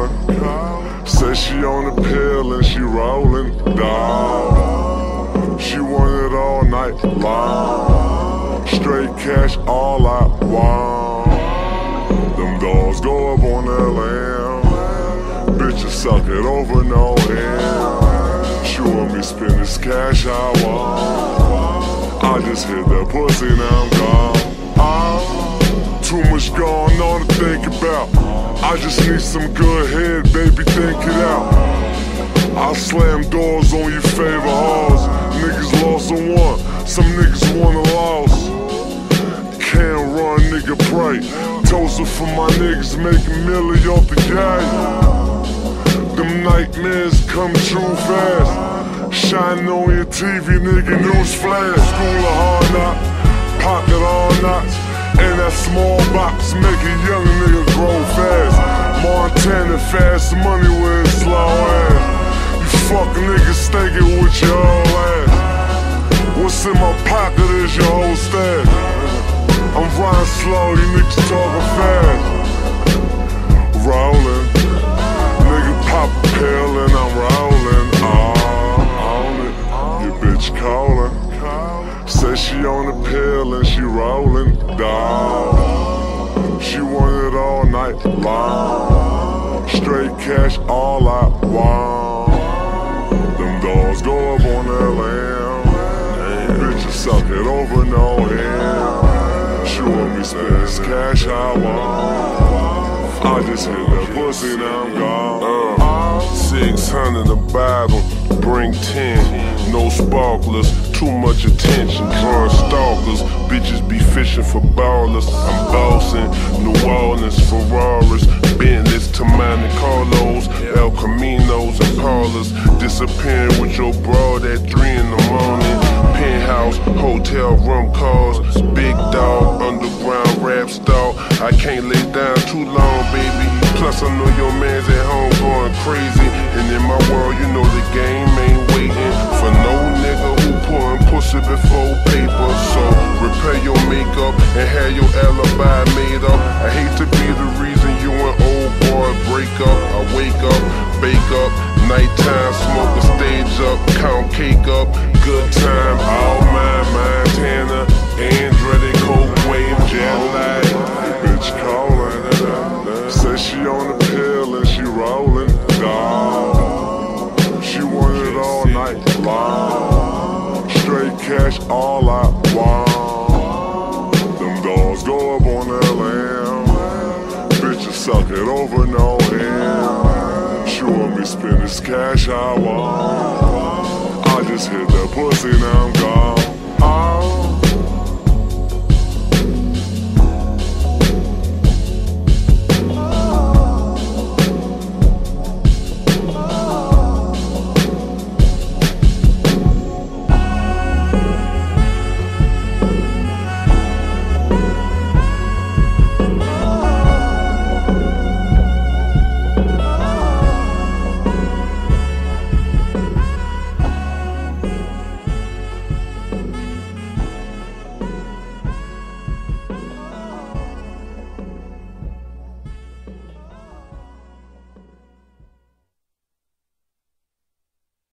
calling. Say she on the pill and she rolling, dawg. She want it all night long. Straight cash all I want. Them dogs go up on that lamb. Bitches suck it over no end. She want me spend this cash I want. I just hit that pussy, now I'm gone. Too much going on to think about. I just need some good head, baby, think it out. I slam doors on your favorite halls. Niggas lost and won, some niggas won and lost. Can't run, nigga, pray. Toasting for my niggas making million off the game. Them nightmares come true fast. Shining on your TV, nigga, news flash. School of hard knocks, pocket all knots. And that small box make a young nigga grow fast. Montana fast money with it slow ass. You fuck niggas thinking with your whole ass. What's in my pocket is your whole stash. I'm riding slow, you niggas talking fast. Rollin', nigga pop a pill and I'm rollin'. On it, your bitch callin'. Say she on the pill and she rollin', dawg. She want it all night long. Straight cash all I want. Them dogs go up on that lamb. Bitches suck it over no end. She want me spend this cash I want. I just hit that pussy, now I'm gone. 600 a bottle, bring 10. No sparklers, too much attention, drawing stalkers. Bitches be fishing for ballers. I'm bossing, New Orleans, Ferraris, Bentleys to Monte Carlos, El Caminos and Parlors. Disappearing with your broad at 3 in the morning. Penthouse, hotel room calls, big dog, underground rap star. I can't lay down too long, baby. Plus I know your man's at home going crazy. And in my world, you know the game ain't waiting for no nigga who pouring pussy before paper. So repair your makeup and have your alibi made up. I hate to be the reason you and old boy break up. I wake up, bake up, nighttime smoke a stage up, count cake up, good time, all mine, Montana, Andretti, coke wave, jet light. Bitch callin', say she on the pill and she rollin', dawg. She want it all night long. Straight cash all I want. Them dogs go up on that lamb. Bitches suck it over no end. She want me spend this cash I want. I just hit that pussy, now I'm gone.